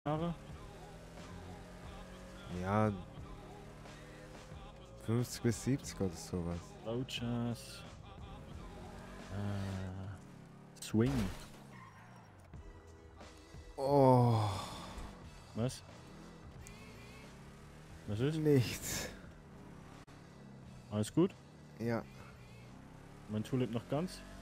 Jahre? Ja, 50 bis 70 oder sowas. Slow Jazz. Swing. Oh, Was? Was ist? nichts. Alles gut? Ja, Mein Tulip noch ganz?